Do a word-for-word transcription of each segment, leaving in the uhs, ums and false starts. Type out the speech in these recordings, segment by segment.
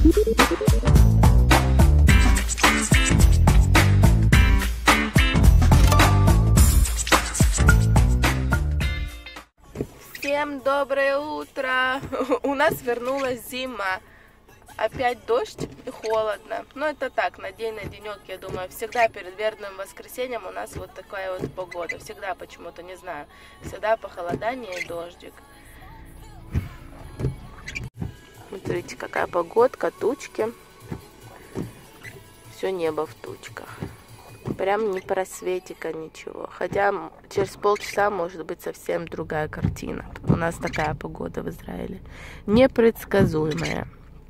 Всем доброе утро! У нас вернулась зима. Опять дождь и холодно. Но это так, на день, на денек, я думаю. Всегда перед вербным воскресеньем у нас вот такая вот погода. Всегда почему-то, не знаю. Всегда похолодание и дождик. Смотрите, какая погодка, тучки. Все небо в тучках. Прям не просветика ничего. Хотя через полчаса может быть совсем другая картина. У нас такая погода в Израиле. Непредсказуемая.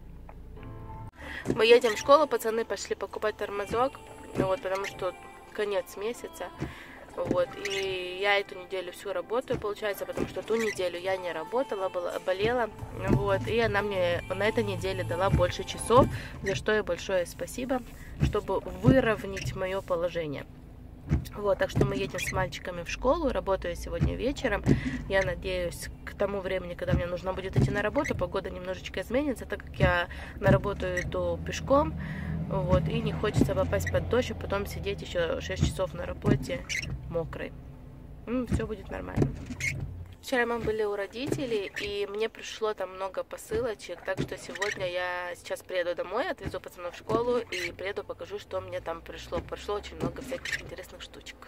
Мы едем в школу, пацаны пошли покупать тормозок. Вот, потому что конец месяца. Вот, и я эту неделю всю работаю, получается, потому что ту неделю я не работала, была, болела. Вот, и она мне на этой неделе дала больше часов, за что ей большое спасибо, чтобы выровнять мое положение. Вот, так что мы едем с мальчиками в школу, работаю сегодня вечером. Я надеюсь, к тому времени, когда мне нужно будет идти на работу, погода немножечко изменится, так как я на работу иду пешком. Вот, и не хочется попасть под дождь, а потом сидеть еще шесть часов на работе мокрой. Ну, все будет нормально. Вчера мы были у родителей, и мне пришло там много посылочек, так что сегодня я сейчас приеду домой, отвезу пацанов в школу и приеду, покажу, что мне там пришло. Пришло очень много всяких интересных штучек.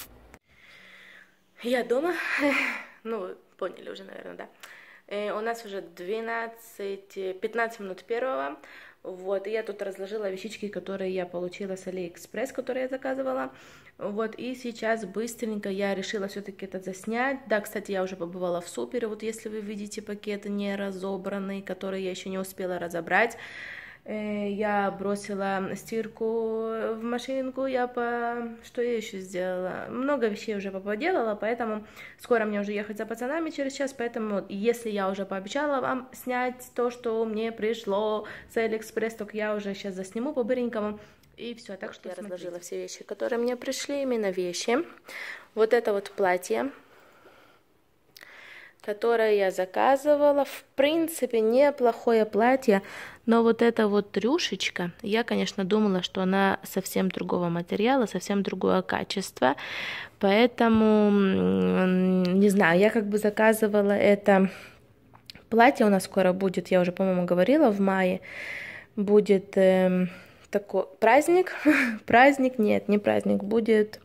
Я дома, ну, вы поняли уже, наверное, да. У нас уже двенадцать-пятнадцать минут первого. Вот, и я тут разложила вещички, которые я получила с Алиэкспресс, которые я заказывала. Вот, и сейчас быстренько я решила все-таки это заснять. Да, кстати, я уже побывала в Супере, вот если вы видите пакеты не разобранные, которые я еще не успела разобрать. Я бросила стирку в машинку, я по... Что я еще сделала? Много вещей уже поделала, поэтому скоро мне уже ехать за пацанами через час, поэтому если я уже пообещала вам снять то, что мне пришло с Алиэкспресс, то я уже сейчас засниму по-быренькому. И все, так что я смотрите. Разложила все вещи, которые мне пришли, именно вещи. Вот это вот платье, которое я заказывала. В принципе, неплохое платье, но вот эта вот рюшечка, я, конечно, думала, что она совсем другого материала, совсем другое качество, поэтому, не знаю, я как бы заказывала это платье, у нас скоро будет, я уже, по-моему, говорила, в мае будет э, такой праздник, праздник, нет, не праздник, будет...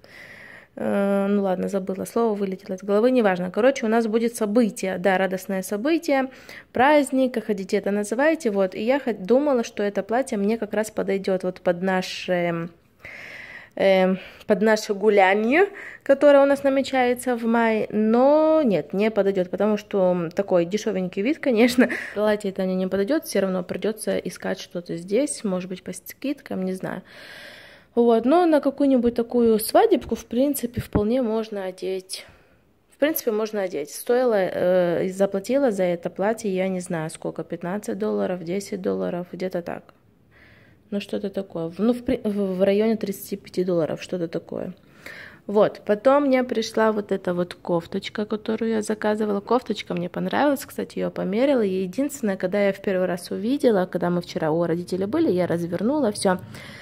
Ну ладно, забыла, слово вылетело из головы, неважно. Короче, у нас будет событие, да, радостное событие, праздник, как хотите это называйте, вот. И я думала, что это платье мне как раз подойдет вот под наше, э, под наше гулянье, которое у нас намечается в мае, но нет, не подойдет, потому что такой дешевенький вид, конечно. Платье это не подойдет, все равно придется искать что-то здесь, может быть, по скидкам, не знаю. Вот, но на какую-нибудь такую свадебку, в принципе, вполне можно одеть. В принципе, можно одеть. Стоило, э, заплатила за это платье, я не знаю сколько, пятнадцать долларов, десять долларов, где-то так. Ну, что-то такое. Ну, в, в районе тридцати пяти долларов, что-то такое. Вот, потом мне пришла вот эта вот кофточка, которую я заказывала. Кофточка мне понравилась, кстати, ее померила. И единственное, когда я в первый раз увидела, когда мы вчера у родителей были, я развернула все.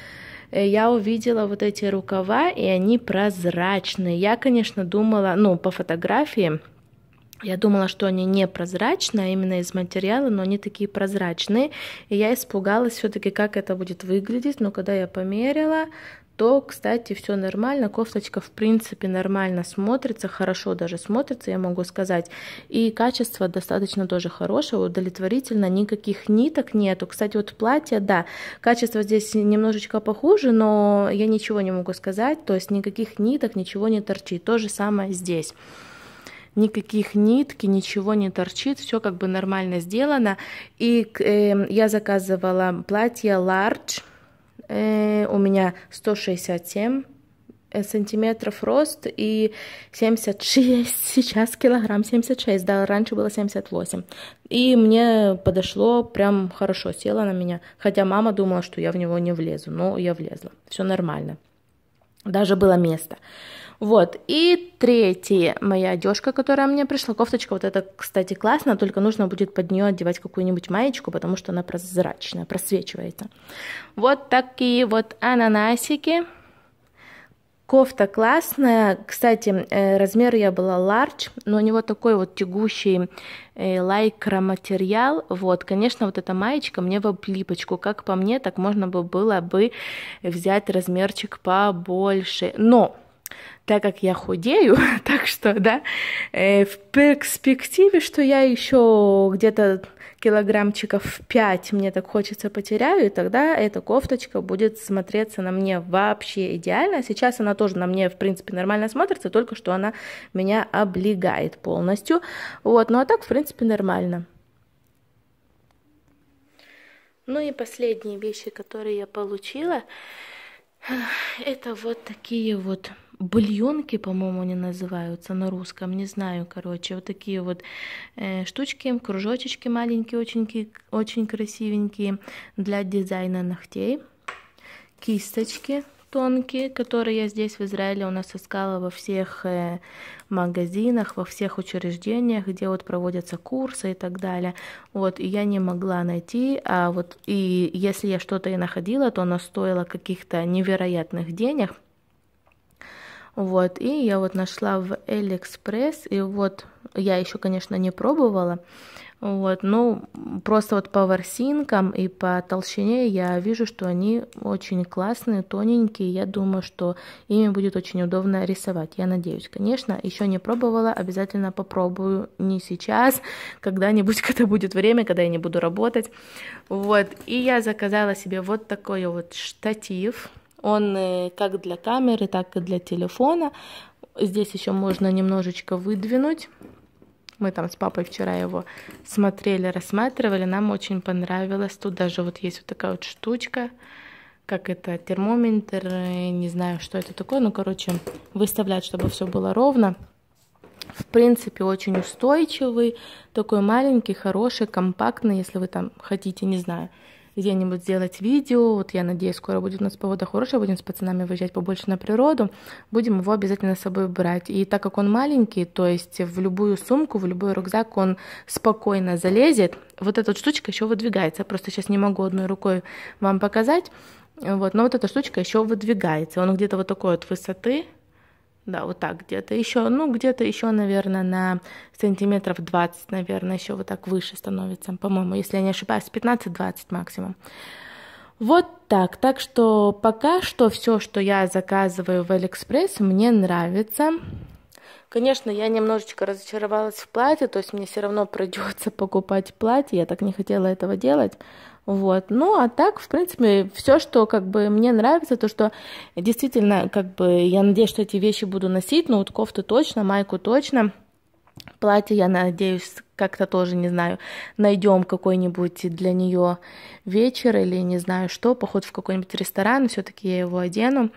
Я увидела вот эти рукава, и они прозрачные. Я, конечно, думала, ну, по фотографии, я думала, что они не прозрачные, а именно из материала, но они такие прозрачные. И я испугалась все-таки, как это будет выглядеть. Но когда я померила, то, кстати, все нормально. Кофточка, в принципе, нормально смотрится, хорошо даже смотрится, я могу сказать. И качество достаточно тоже хорошее, удовлетворительно, никаких ниток нету. Кстати, вот платье, да, качество здесь немножечко похуже, но я ничего не могу сказать, то есть никаких ниток, ничего не торчит. То же самое здесь. Никаких нитки, ничего не торчит, все как бы нормально сделано. И э, я заказывала платье large. У меня сто шестьдесят семь сантиметров рост и семьдесят шесть сейчас килограмм, семьдесят шесть, да, раньше было семьдесят восемь. И мне подошло, прям хорошо село на меня, хотя мама думала, что я в него не влезу, но я влезла, все нормально. даже было место. Вот, и третья моя одежка, которая мне пришла, кофточка, вот это, кстати, классно, только нужно будет под нее одевать какую-нибудь маечку, потому что она прозрачная, просвечивается. Вот такие вот ананасики. Кофта классная, кстати, размер я была large, но у него такой вот тягучий лайкра материал, вот, конечно, вот эта маечка мне в облипочку, как по мне, так можно было бы взять размерчик побольше, но так как я худею, так что, да, э, в перспективе, что я еще где-то килограммчиков пять мне так хочется потеряю, и тогда эта кофточка будет смотреться на мне вообще идеально. Сейчас она тоже на мне, в принципе, нормально смотрится, только что она меня облегает полностью. Вот, ну а так, в принципе, нормально. Ну и последние вещи, которые я получила, это вот такие вот бульонки, по-моему, они называются на русском, не знаю, короче, вот такие вот э, штучки, кружочечки маленькие, очень, очень красивенькие для дизайна ногтей, кисточки тонкие, которые я здесь в Израиле у нас искала во всех э, магазинах, во всех учреждениях, где вот проводятся курсы и так далее. Вот, и я не могла найти, а вот, и если я что-то и находила, то оно стоило каких-то невероятных денег. Вот, и я вот нашла в Алиэкспресс, и вот я еще, конечно, не пробовала, вот, но просто вот по ворсинкам и по толщине я вижу, что они очень классные, тоненькие, я думаю, что ими будет очень удобно рисовать, я надеюсь, конечно, еще не пробовала, обязательно попробую, не сейчас, когда-нибудь, когда будет время, когда я не буду работать, вот, и я заказала себе вот такой вот штатив. Он как для камеры, так и для телефона. Здесь еще можно немножечко выдвинуть. Мы там с папой вчера его смотрели, рассматривали. Нам очень понравилось. Тут даже вот есть вот такая вот штучка, как это, термометр. Не знаю, что это такое. Ну, короче, выставлять, чтобы все было ровно. В принципе, очень устойчивый. Такой маленький, хороший, компактный. Если вы там хотите, не знаю, где-нибудь сделать видео, вот я надеюсь, скоро будет у нас погода хорошая, будем с пацанами выезжать побольше на природу, будем его обязательно с собой брать. И так как он маленький, то есть в любую сумку, в любой рюкзак он спокойно залезет. Вот эта штучка еще выдвигается, я просто сейчас не могу одной рукой вам показать, вот, но вот эта штучка еще выдвигается, он где-то вот такой вот высоты. Да, вот так где-то еще, ну, где-то еще, наверное, на сантиметров двадцать, наверное, еще вот так выше становится, по-моему, если я не ошибаюсь, пятнадцать-двадцать максимум. Вот так, так что пока что все, что я заказываю в Алиэкспресс, мне нравится. Конечно, я немножечко разочаровалась в платье, то есть мне все равно придется покупать платье, я так не хотела этого делать. Вот, ну а так, в принципе, все, что как бы мне нравится, то что действительно, как бы, я надеюсь, что эти вещи буду носить, ну вот кофту точно, майку точно, платье, я надеюсь, как-то тоже, не знаю, найдем какой-нибудь для нее вечер или не знаю что, поход в какой-нибудь ресторан, все-таки я его одену.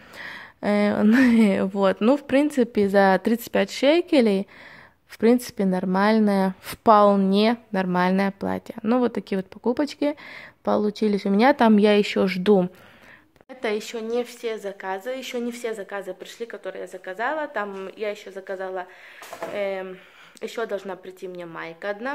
Вот, ну, в принципе, за тридцать пять шекелей, в принципе, нормальное, вполне нормальное платье. Ну, вот такие вот покупочки получились у меня. Там я еще жду. Это еще не все заказы, еще не все заказы пришли, которые я заказала. Там я еще заказала, эм, еще должна прийти мне майка одна.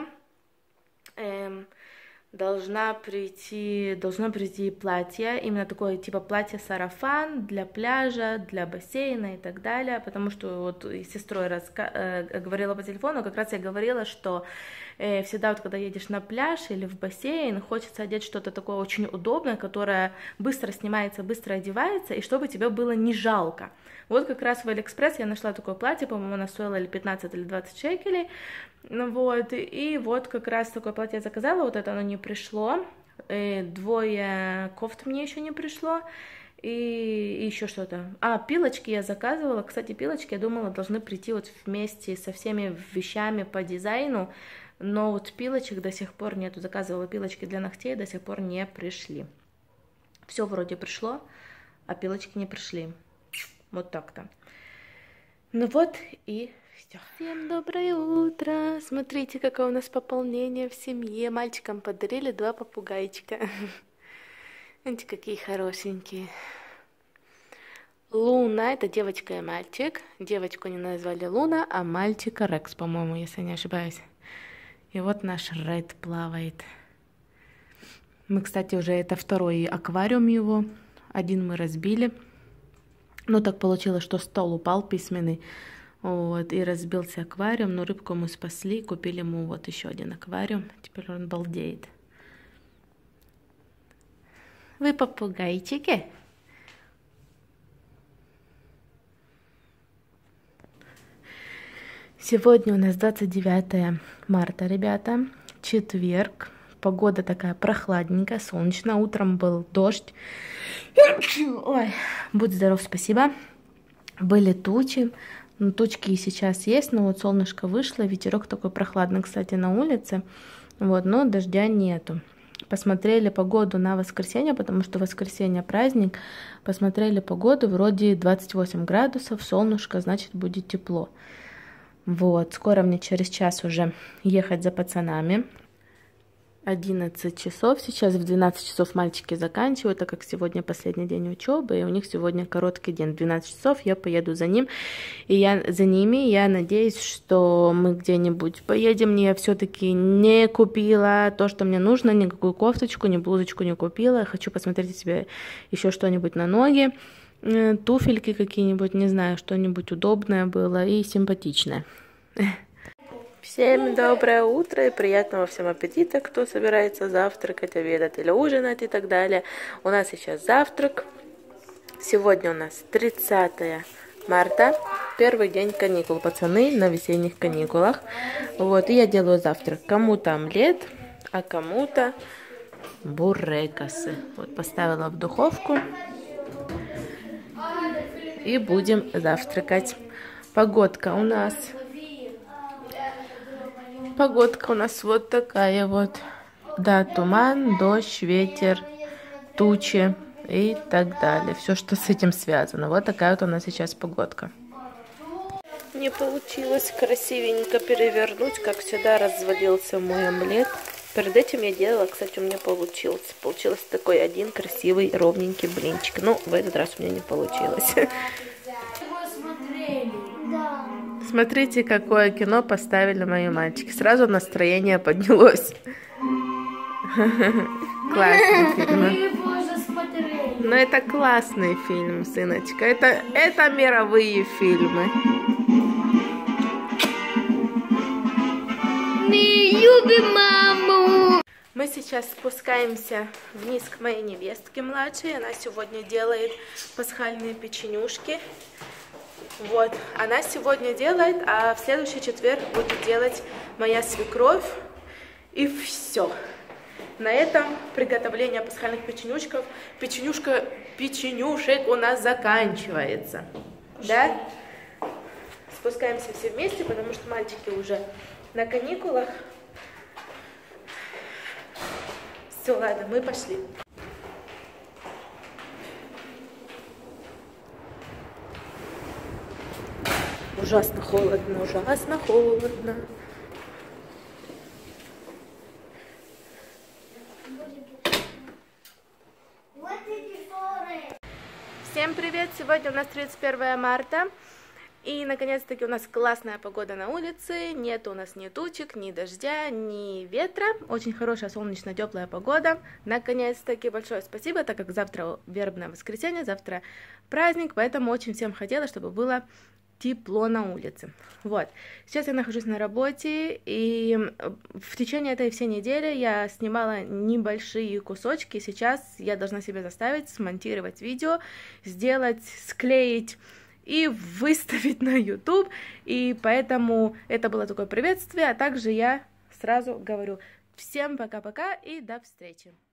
Эм, должна прийти, должно прийти платье, именно такое типа платье-сарафан для пляжа, для бассейна и так далее, потому что вот с сестрой раска... э, говорила по телефону, как раз я говорила, что э, всегда вот когда едешь на пляж или в бассейн, хочется одеть что-то такое очень удобное, которое быстро снимается, быстро одевается, и чтобы тебе было не жалко. Вот как раз в Алиэкспресс я нашла такое платье, по-моему, оно стоило или пятнадцать, или двадцать шекелей, ну вот, и вот как раз такое платье я заказала, вот это оно не пришло, и двое кофт мне еще не пришло, и, и еще что-то. А, пилочки я заказывала, кстати, пилочки, я думала, должны прийти вот вместе со всеми вещами по дизайну, но вот пилочек до сих пор нету, заказывала пилочки для ногтей, до сих пор не пришли. Все вроде пришло, а пилочки не пришли. Вот так-то. Ну вот и все. Всем доброе утро. Смотрите, какое у нас пополнение в семье. Мальчикам подарили два попугайчика. Видите, какие хорошенькие. Луна — это девочка и мальчик. Девочку они назвали Луна, а мальчика Рекс, по-моему, если не ошибаюсь. И вот наш Ред плавает. Мы, кстати, уже это второй аквариум его. Один мы разбили. Ну, так получилось, что стол упал письменный. Вот, и разбился аквариум. Но рыбку мы спасли. Купили ему вот еще один аквариум. Теперь он балдеет. Вы попугайчики? Сегодня у нас двадцать девятое марта, ребята. Четверг. Погода такая прохладненькая, солнечная. Утром был дождь. Ой, будь здоров, спасибо. Были тучи. Ну, тучки и сейчас есть, но вот солнышко вышло. Ветерок такой прохладный, кстати, на улице. Вот, но дождя нету. Посмотрели погоду на воскресенье, потому что в воскресенье праздник. Посмотрели погоду, вроде двадцать восемь градусов, солнышко, значит, будет тепло. Вот, скоро мне через час уже ехать за пацанами. одиннадцать часов, сейчас в двенадцать часов мальчики заканчивают, так как сегодня последний день учебы, и у них сегодня короткий день. В двенадцать часов я поеду за ним, и я за ними, я надеюсь, что мы где-нибудь поедем. Я все-таки не купила то, что мне нужно, никакую кофточку, ни блузочку не купила. Я хочу посмотреть себе еще что-нибудь на ноги, туфельки какие-нибудь, не знаю, что-нибудь удобное было и симпатичное. Всем доброе утро и приятного всем аппетита, кто собирается завтракать, обедать или ужинать и так далее. У нас сейчас завтрак. Сегодня у нас тридцатое марта, первый день каникул, пацаны на весенних каникулах. Вот, и я делаю завтрак. Кому-то омлет, а кому-то бурекосы. Вот, поставила в духовку. И будем завтракать. Погодка у нас... Погодка у нас вот такая вот. Да, туман, дождь, ветер, тучи и так далее. Все, что с этим связано. Вот такая вот у нас сейчас погодка. Не получилось красивенько перевернуть. Как всегда, развалился мой омлет. Перед этим я делала, кстати, у меня получился. Получился такой один красивый ровненький блинчик. Но в этот раз у меня не получилось. Смотрите, какое кино поставили мои мальчики. Сразу настроение поднялось. Классный фильм. Но это классный фильм, сыночка. Это, это мировые фильмы. Мы любим маму. Мы сейчас спускаемся вниз к моей невестке младшей. Она сегодня делает пасхальные печенюшки. Вот, она сегодня делает, а в следующий четверг будет делать моя свекровь. И все. На этом приготовление пасхальных печенюшков, печенюшка, печенюшек у нас заканчивается. Да? Спускаемся все вместе, потому что мальчики уже на каникулах. Все, ладно, мы пошли. Ужасно холодно, ужасно холодно. Всем привет! Сегодня у нас тридцать первое марта. И, наконец-таки, у нас классная погода на улице. Нет у нас ни тучек, ни дождя, ни ветра. Очень хорошая, солнечная, теплая погода. Наконец-таки, большое спасибо, так как завтра вербное воскресенье, завтра праздник. Поэтому очень всем хотела, чтобы было тепло на улице. Вот. Сейчас я нахожусь на работе, и в течение этой всей недели я снимала небольшие кусочки. Сейчас я должна себя заставить смонтировать видео, сделать, склеить и выставить на YouTube. И поэтому это было такое приветствие, а также я сразу говорю всем пока-пока и до встречи.